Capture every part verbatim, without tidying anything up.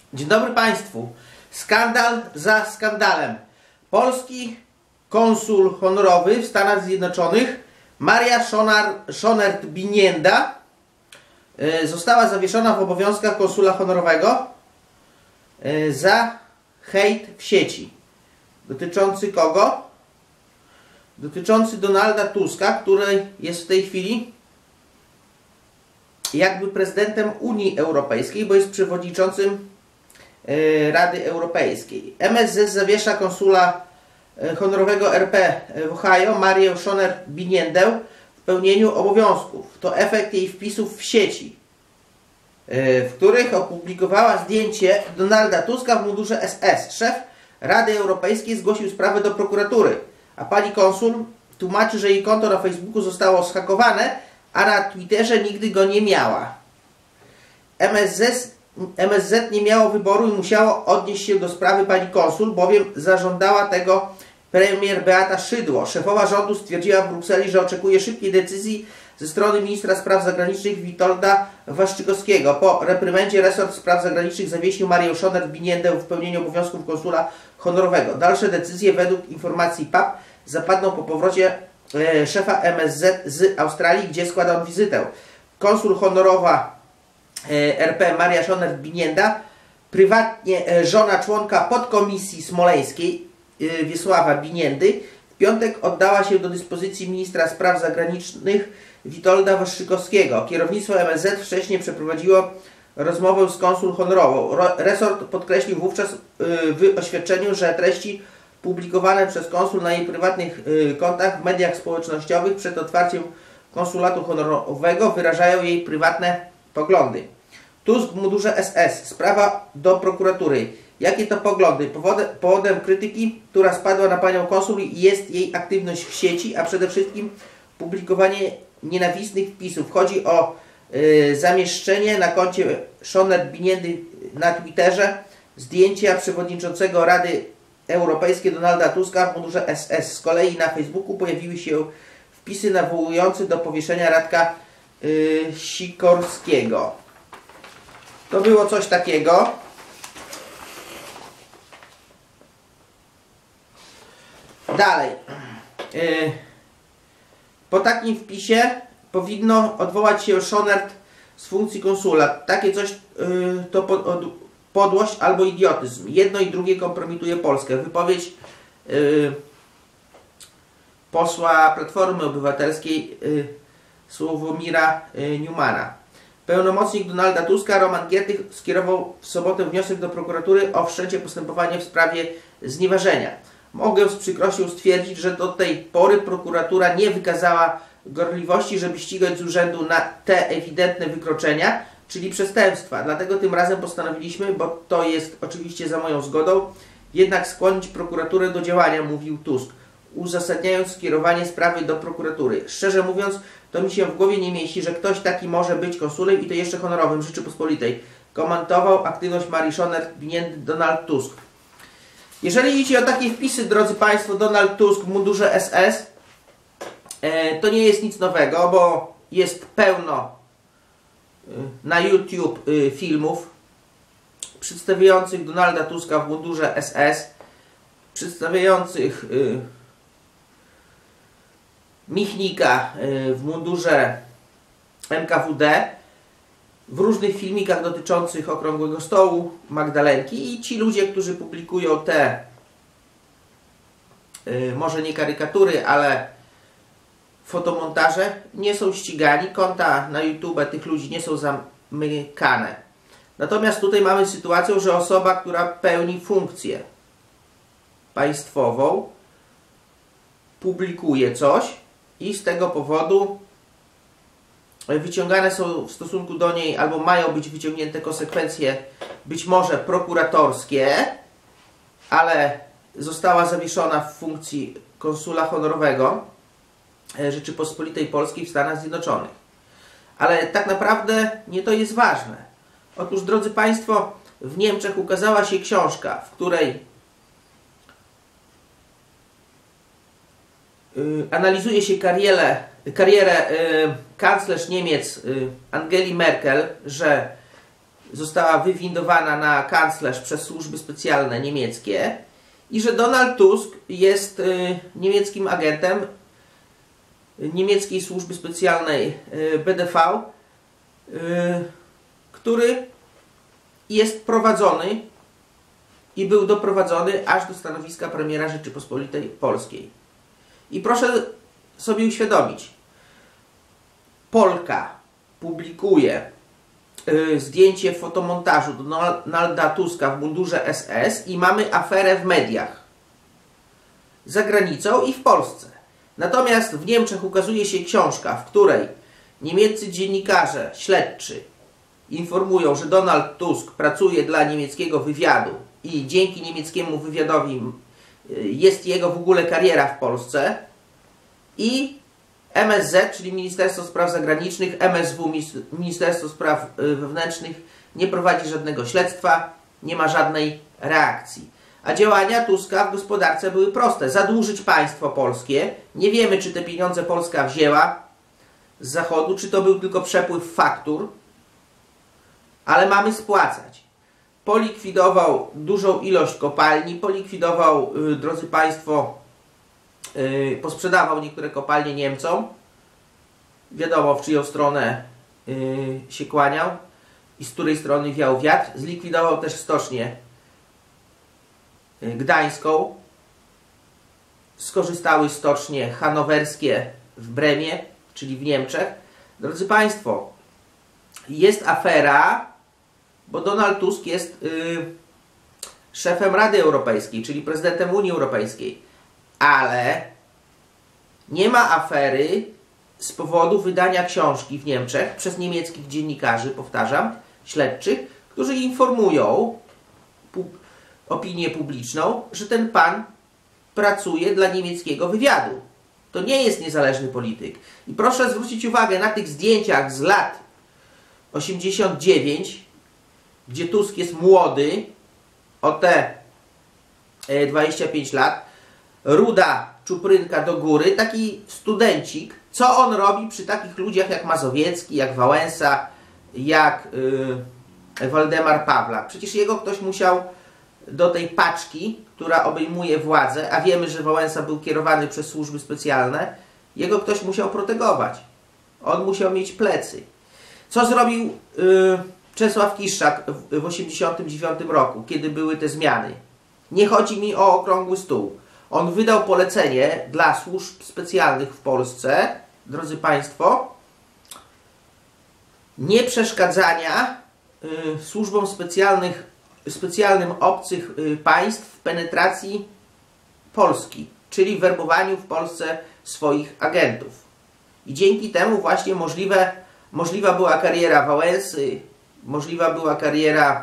Dzień dobry Państwu. Skandal za skandalem. Polski konsul honorowy w Stanach Zjednoczonych Maria Schonert-Binienda została zawieszona w obowiązkach konsula honorowego za hejt w sieci. Dotyczący kogo? Dotyczący Donalda Tuska, który jest w tej chwili jakby prezydentem Unii Europejskiej, bo jest przewodniczącym Rady Europejskiej. M S Z zawiesza konsula honorowego R P w Ohio Marię Schonert-Biniendę w pełnieniu obowiązków. To efekt jej wpisów w sieci, w których opublikowała zdjęcie Donalda Tuska w mundurze S S. Szef Rady Europejskiej zgłosił sprawę do prokuratury, a pani konsul tłumaczy, że jej konto na Facebooku zostało zhakowane, a na Twitterze nigdy go nie miała. M S Z, M S Z nie miało wyboru i musiało odnieść się do sprawy pani konsul, bowiem zażądała tego premier Beata Szydło. Szefowa rządu stwierdziła w Brukseli, że oczekuje szybkiej decyzji ze strony ministra spraw zagranicznych Witolda Waszczykowskiego. Po reprymendzie resort spraw zagranicznych zawiesił Marię Schonert-Biniendę w pełnieniu obowiązków konsula honorowego. Dalsze decyzje według informacji P A P zapadną po powrocie e, szefa M S Z z Australii, gdzie składa on wizytę. Konsul honorowa e, R P Maria Schonert-Binienda, prywatnie e, żona członka podkomisji smoleńskiej e, Wiesława Biniendy, w piątek oddała się do dyspozycji ministra spraw zagranicznych Witolda Waszczykowskiego. Kierownictwo M S Z wcześniej przeprowadziło rozmowę z konsul honorową. Resort podkreślił wówczas w oświadczeniu, że treści publikowane przez konsul na jej prywatnych kontach w mediach społecznościowych przed otwarciem konsulatu honorowego wyrażają jej prywatne poglądy. Tusk w mundurze S S. Sprawa do prokuratury. Jakie to poglądy? Powodem, powodem krytyki, która spadła na panią konsul, jest jej aktywność w sieci, a przede wszystkim publikowanie nienawistnych wpisów. Chodzi o y, zamieszczenie na koncie Schonert-Biniendy na Twitterze zdjęcia przewodniczącego Rady Europejskiej Donalda Tuska w mundurze S S. Z kolei na Facebooku pojawiły się wpisy nawołujące do powieszenia Radka y, Sikorskiego. To było coś takiego. Dalej. Y, po takim wpisie powinno odwołać się Schonert z funkcji konsula. Takie coś y, to pod, podłość albo idiotyzm. Jedno i drugie kompromituje Polskę. Wypowiedź y, posła Platformy Obywatelskiej y, Sławomira y, Newmana. Pełnomocnik Donalda Tuska Roman Giertych skierował w sobotę wniosek do prokuratury o wszczęcie postępowania w sprawie znieważenia. Mogę z przykrością stwierdzić, że do tej pory prokuratura nie wykazała gorliwości, żeby ścigać z urzędu na te ewidentne wykroczenia, czyli przestępstwa. Dlatego tym razem postanowiliśmy, bo to jest oczywiście za moją zgodą, jednak skłonić prokuraturę do działania, mówił Tusk, uzasadniając skierowanie sprawy do prokuratury. Szczerze mówiąc, to mi się w głowie nie mieści, że ktoś taki może być konsulem i to jeszcze honorowym Rzeczypospolitej. Komentował aktywność Marii Schonert-Biniendy Donald Tusk. Jeżeli idzie o takie wpisy, drodzy Państwo, Donald Tusk w mundurze S S, e, to nie jest nic nowego, bo jest pełno y, na YouTube y, filmów przedstawiających Donalda Tuska w mundurze S S, przedstawiających y, Michnika y, w mundurze N K W D, w różnych filmikach dotyczących Okrągłego Stołu, Magdalenki, i ci ludzie, którzy publikują te yy, może nie karykatury, ale fotomontaże, nie są ścigani. Konta na YouTube tych ludzi nie są zamykane. Natomiast tutaj mamy sytuację, że osoba, która pełni funkcję państwową, publikuje coś i z tego powodu wyciągane są w stosunku do niej, albo mają być wyciągnięte konsekwencje być może prokuratorskie, ale została zawieszona w funkcji konsula honorowego Rzeczypospolitej Polskiej w Stanach Zjednoczonych. Ale tak naprawdę nie to jest ważne. Otóż, drodzy Państwo, w Niemczech ukazała się książka, w której analizuje się karierę, karierę y, kanclerz Niemiec y, Angeli Merkel, że została wywindowana na kanclerz przez służby specjalne niemieckie i że Donald Tusk jest y, niemieckim agentem y, niemieckiej służby specjalnej y, B D V, y, który jest prowadzony i był doprowadzony aż do stanowiska premiera Rzeczypospolitej Polskiej. I proszę sobie uświadomić, Polka publikuje y, zdjęcie fotomontażu Donalda Tuska w mundurze S S i mamy aferę w mediach. Za granicą i w Polsce. Natomiast w Niemczech ukazuje się książka, w której niemieccy dziennikarze, śledczy informują, że Donald Tusk pracuje dla niemieckiego wywiadu i dzięki niemieckiemu wywiadowi jest jego w ogóle kariera w Polsce, i M S Z, czyli Ministerstwo Spraw Zagranicznych, M S W, Ministerstwo Spraw Wewnętrznych, nie prowadzi żadnego śledztwa, nie ma żadnej reakcji. A działania Tuska w gospodarce były proste. Zadłużyć państwo polskie. Nie wiemy, czy te pieniądze Polska wzięła z Zachodu, czy to był tylko przepływ faktur, ale mamy spłacać. Polikwidował dużą ilość kopalni, polikwidował, yy, drodzy Państwo, yy, posprzedawał niektóre kopalnie Niemcom. Wiadomo, w czyją stronę yy, się kłaniał i z której strony wiał wiatr. Zlikwidował też stocznię yy, gdańską. Skorzystały stocznie hanowerskie w Bremie, czyli w Niemczech. Drodzy Państwo, jest afera, bo Donald Tusk jest yy, szefem Rady Europejskiej, czyli prezydentem Unii Europejskiej. Ale nie ma afery z powodu wydania książki w Niemczech przez niemieckich dziennikarzy, powtarzam, śledczych, którzy informują pu opinię publiczną, że ten pan pracuje dla niemieckiego wywiadu. To nie jest niezależny polityk. I proszę zwrócić uwagę na tych zdjęciach z lat osiemdziesiąt dziewięć, gdzie Tusk jest młody, o te dwadzieścia pięć lat, ruda czuprynka do góry, taki studencik. Co on robi przy takich ludziach jak Mazowiecki, jak Wałęsa, jak yy, Waldemar Pawlak? Przecież jego ktoś musiał do tej paczki, która obejmuje władzę, a wiemy, że Wałęsa był kierowany przez służby specjalne, jego ktoś musiał protegować. On musiał mieć plecy. Co zrobił yy, Czesław Kiszczak w tysiąc dziewięćset osiemdziesiątym dziewiątym roku, kiedy były te zmiany? Nie chodzi mi o okrągły stół. On wydał polecenie dla służb specjalnych w Polsce, drodzy Państwo, nie przeszkadzania y, służbom specjalnych, specjalnym obcych y, państw w penetracji Polski, czyli w werbowaniu w Polsce swoich agentów. I dzięki temu właśnie możliwe, możliwa była kariera Wałęsy, możliwa była kariera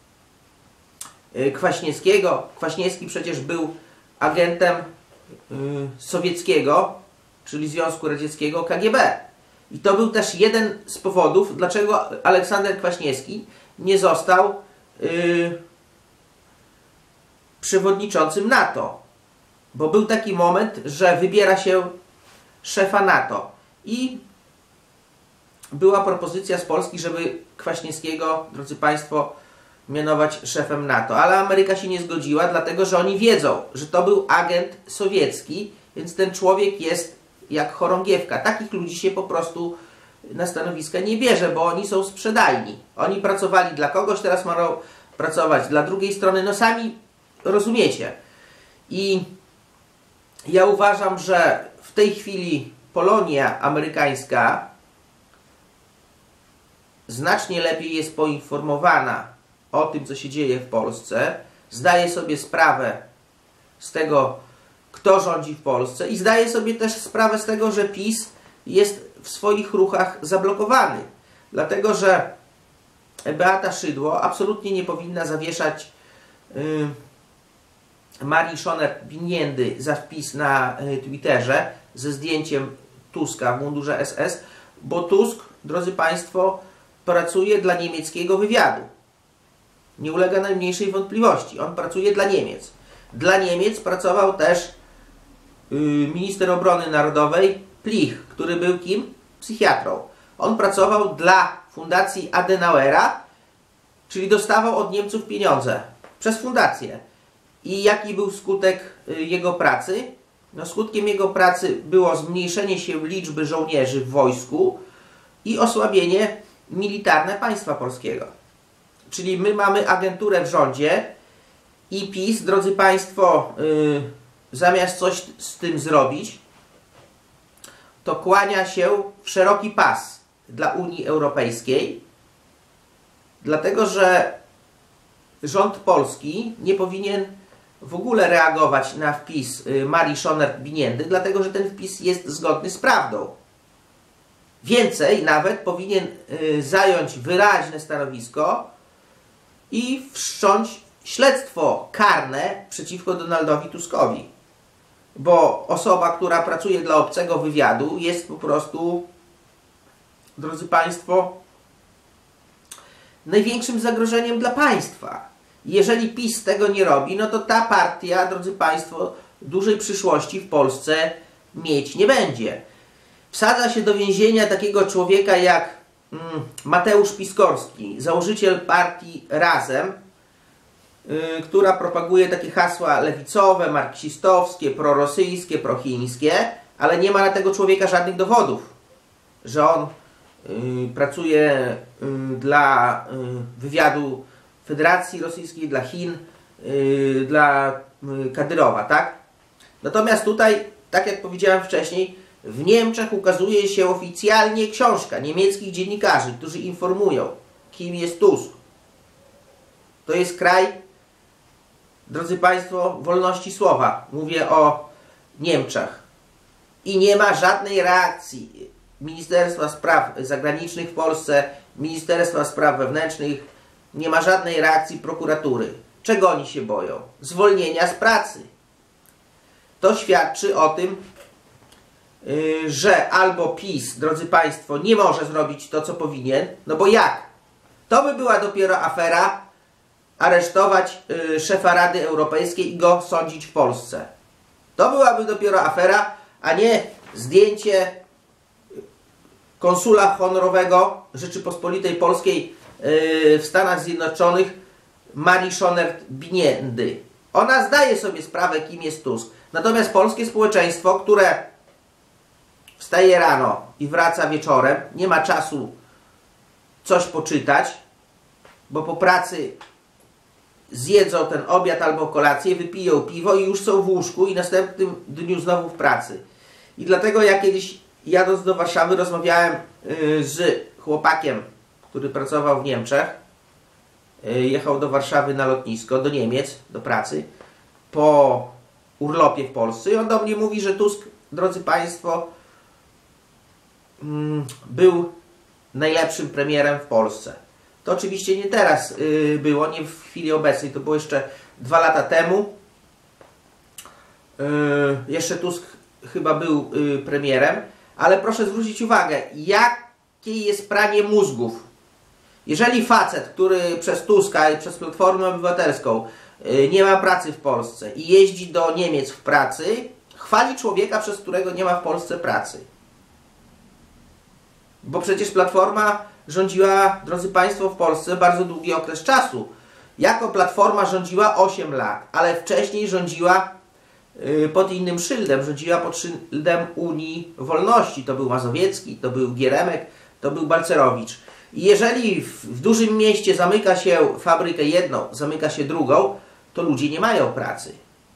y, Kwaśniewskiego. Kwaśniewski przecież był agentem y, sowieckiego, czyli Związku Radzieckiego, K G B. I to był też jeden z powodów, dlaczego Aleksander Kwaśniewski nie został y, przewodniczącym NATO. Bo był taki moment, że wybiera się szefa NATO. I była propozycja z Polski, żeby Kwaśniewskiego, drodzy Państwo, mianować szefem NATO. Ale Ameryka się nie zgodziła, dlatego że oni wiedzą, że to był agent sowiecki, więc ten człowiek jest jak chorągiewka. Takich ludzi się po prostu na stanowiska nie bierze, bo oni są sprzedajni. Oni pracowali dla kogoś, teraz mają pracować dla drugiej strony. No sami rozumiecie. I ja uważam, że w tej chwili Polonia amerykańska znacznie lepiej jest poinformowana o tym, co się dzieje w Polsce, zdaje sobie sprawę z tego, kto rządzi w Polsce i zdaje sobie też sprawę z tego, że PiS jest w swoich ruchach zablokowany. Dlatego, że Beata Szydło absolutnie nie powinna zawieszać yy, Marii Szoner-Biniendy za wpis na yy, Twitterze ze zdjęciem Tuska w mundurze S S, bo Tusk, drodzy Państwo, pracuje dla niemieckiego wywiadu. Nie ulega najmniejszej wątpliwości. On pracuje dla Niemiec. Dla Niemiec pracował też yy, minister obrony narodowej Plich, który był kim? Psychiatrą. On pracował dla Fundacji Adenauera czyli dostawał od Niemców pieniądze przez fundację. I jaki był skutek jego pracy? No, skutkiem jego pracy było zmniejszenie się liczby żołnierzy w wojsku i osłabienie militarne państwa polskiego. Czyli my mamy agenturę w rządzie i PiS, drodzy Państwo, yy, zamiast coś z tym zrobić, to kłania się w szeroki pas dla Unii Europejskiej, dlatego że rząd polski nie powinien w ogóle reagować na wpis Marii Schonert-Biniendy, dlatego że ten wpis jest zgodny z prawdą. Więcej, nawet powinien zająć wyraźne stanowisko i wszcząć śledztwo karne przeciwko Donaldowi Tuskowi. Bo osoba, która pracuje dla obcego wywiadu, jest po prostu, drodzy Państwo, największym zagrożeniem dla państwa. Jeżeli PiS tego nie robi, no to ta partia, drodzy Państwo, dużej przyszłości w Polsce mieć nie będzie. Wsadza się do więzienia takiego człowieka jak mm, Mateusz Piskorski, założyciel partii Razem, yy, która propaguje takie hasła lewicowe, marksistowskie, prorosyjskie, prochińskie, ale nie ma na tego człowieka żadnych dowodów, że on yy, pracuje yy, dla yy, wywiadu Federacji Rosyjskiej, dla Chin, yy, dla yy, Kadyrowa, tak? Natomiast tutaj, tak jak powiedziałem wcześniej, w Niemczech ukazuje się oficjalnie książka niemieckich dziennikarzy, którzy informują, kim jest Tusk. To jest kraj, drodzy Państwo, wolności słowa. Mówię o Niemczech. I nie ma żadnej reakcji Ministerstwa Spraw Zagranicznych w Polsce, Ministerstwa Spraw Wewnętrznych, nie ma żadnej reakcji prokuratury. Czego oni się boją? Zwolnienia z pracy. To świadczy o tym, yy, że albo PiS, drodzy Państwo, nie może zrobić to, co powinien, no bo jak? To by była dopiero afera aresztować yy, szefa Rady Europejskiej i go sądzić w Polsce. To byłaby dopiero afera, a nie zdjęcie konsula honorowego Rzeczypospolitej Polskiej w Stanach Zjednoczonych Marii Schonert-Biniendy. Ona zdaje sobie sprawę, kim jest Tusk. Natomiast polskie społeczeństwo, które wstaje rano i wraca wieczorem, nie ma czasu coś poczytać, bo po pracy zjedzą ten obiad albo kolację, wypiją piwo i już są w łóżku i następnym dniu znowu w pracy. I dlatego ja kiedyś, jadąc do Warszawy, rozmawiałem yy, z chłopakiem, który pracował w Niemczech, jechał do Warszawy na lotnisko, do Niemiec, do pracy, po urlopie w Polsce i on do mnie mówi, że Tusk, drodzy Państwo, był najlepszym premierem w Polsce. To oczywiście nie teraz było, nie w chwili obecnej, to było jeszcze dwa lata temu. Jeszcze Tusk chyba był premierem, ale proszę zwrócić uwagę, jakie jest pranie mózgów. Jeżeli facet, który przez Tuska i przez Platformę Obywatelską nie ma pracy w Polsce i jeździ do Niemiec w pracy, chwali człowieka, przez którego nie ma w Polsce pracy. Bo przecież Platforma rządziła, drodzy Państwo, w Polsce bardzo długi okres czasu. Jako Platforma rządziła osiem lat, ale wcześniej rządziła pod innym szyldem. Rządziła pod szyldem Unii Wolności. To był Mazowiecki, to był Gieremek, to był Balcerowicz. I jeżeli w, w dużym mieście zamyka się fabrykę jedną, zamyka się drugą, to ludzie nie mają pracy.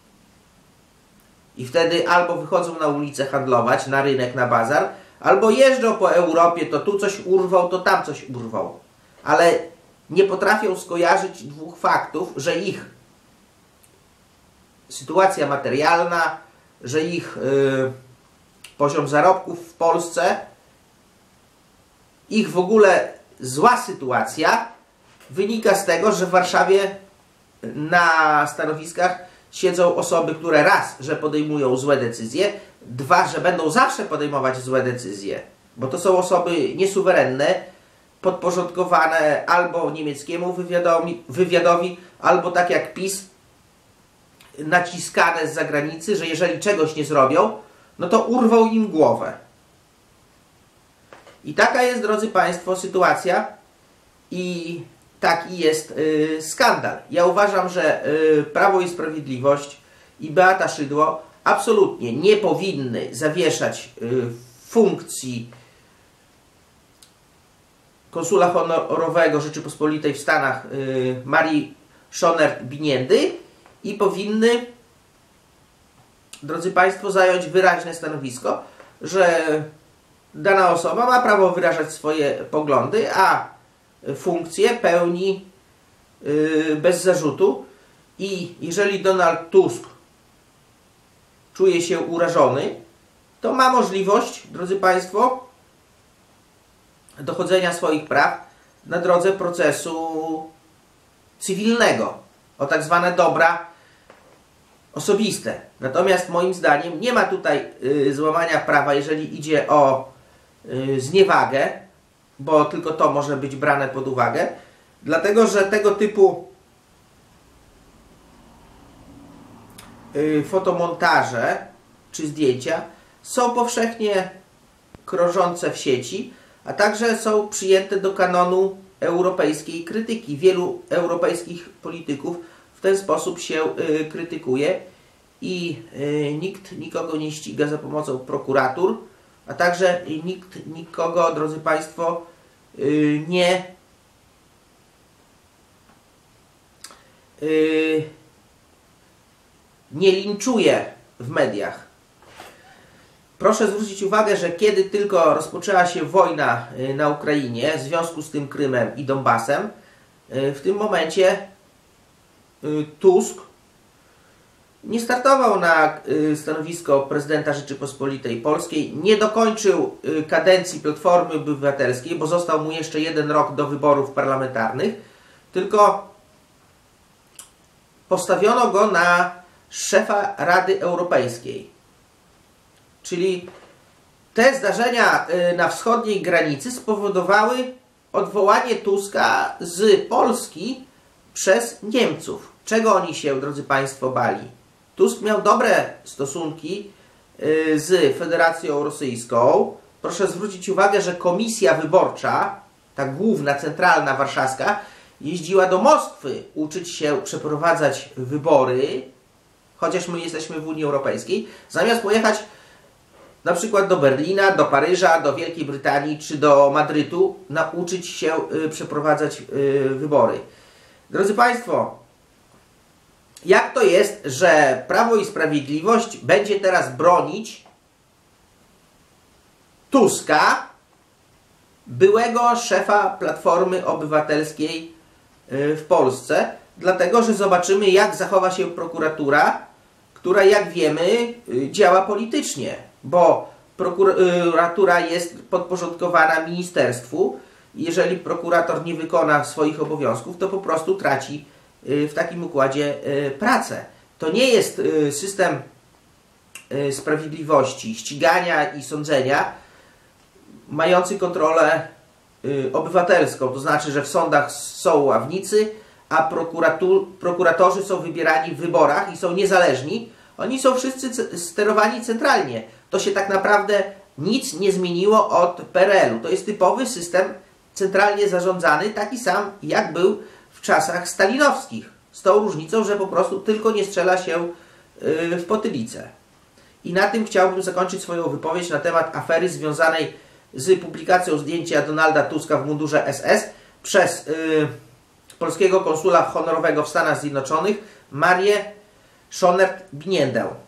I wtedy albo wychodzą na ulicę handlować, na rynek, na bazar, albo jeżdżą po Europie, to tu coś urwał, to tam coś urwał. Ale nie potrafią skojarzyć dwóch faktów, że ich sytuacja materialna, że ich yy, poziom zarobków w Polsce, ich w ogóle zła sytuacja wynika z tego, że w Warszawie na stanowiskach siedzą osoby, które raz, że podejmują złe decyzje, dwa, że będą zawsze podejmować złe decyzje, bo to są osoby niesuwerenne, podporządkowane albo niemieckiemu wywiadowi, wywiadowi, albo tak jak PiS, naciskane z zagranicy, że jeżeli czegoś nie zrobią, no to urwą im głowę. I taka jest, drodzy Państwo, sytuacja i taki jest y, skandal. Ja uważam, że y, Prawo i Sprawiedliwość i Beata Szydło absolutnie nie powinny zawieszać y, funkcji konsula honorowego Rzeczypospolitej w Stanach y, Marii Schonert-Biniendy i powinny, drodzy Państwo, zająć wyraźne stanowisko, że dana osoba ma prawo wyrażać swoje poglądy, a funkcję pełni yy, bez zarzutu i jeżeli Donald Tusk czuje się urażony, to ma możliwość, drodzy Państwo, dochodzenia swoich praw na drodze procesu cywilnego o tak zwane dobra osobiste. Natomiast moim zdaniem nie ma tutaj y, złamania prawa, jeżeli idzie o y, zniewagę, bo tylko to może być brane pod uwagę, dlatego że tego typu y, fotomontaże czy zdjęcia są powszechnie krążące w sieci, a także są przyjęte do kanonu europejskiej krytyki. Wielu europejskich polityków w ten sposób się y, krytykuje i y, nikt nikogo nie ściga za pomocą prokuratur, a także nikt nikogo, drodzy Państwo, y, nie y, nie linczuje w mediach. Proszę zwrócić uwagę, że kiedy tylko rozpoczęła się wojna na Ukrainie w związku z tym Krymem i Donbasem, w tym momencie Tusk nie startował na stanowisko prezydenta Rzeczypospolitej Polskiej, nie dokończył kadencji Platformy Obywatelskiej, bo został mu jeszcze jeden rok do wyborów parlamentarnych, tylko postawiono go na szefa Rady Europejskiej. Czyli te zdarzenia na wschodniej granicy spowodowały odwołanie Tuska z Polski przez Niemców. Czego oni się, drodzy Państwo, bali? Tusk miał dobre stosunki z Federacją Rosyjską. Proszę zwrócić uwagę, że komisja wyborcza, ta główna, centralna, warszawska, jeździła do Moskwy uczyć się przeprowadzać wybory, chociaż my jesteśmy w Unii Europejskiej, zamiast pojechać na przykład do Berlina, do Paryża, do Wielkiej Brytanii czy do Madrytu, nauczyć się y, przeprowadzać y, wybory. Drodzy Państwo, jak to jest, że Prawo i Sprawiedliwość będzie teraz bronić Tuska, byłego szefa Platformy Obywatelskiej y, w Polsce, dlatego że zobaczymy, jak zachowa się prokuratura, która, jak wiemy, y, działa politycznie, bo prokuratura jest podporządkowana ministerstwu. Jeżeli prokurator nie wykona swoich obowiązków, to po prostu traci w takim układzie pracę. To nie jest system sprawiedliwości, ścigania i sądzenia mający kontrolę obywatelską. To znaczy, że w sądach są ławnicy, a prokuratorzy są wybierani w wyborach i są niezależni. Oni są wszyscy sterowani centralnie. To się tak naprawdę nic nie zmieniło od P R L u. To jest typowy system centralnie zarządzany, taki sam jak był w czasach stalinowskich. Z tą różnicą, że po prostu tylko nie strzela się w potylicę. I na tym chciałbym zakończyć swoją wypowiedź na temat afery związanej z publikacją zdjęcia Donalda Tuska w mundurze S S przez yy, polskiego konsula honorowego w Stanach Zjednoczonych Marię Schonert-Biniendę.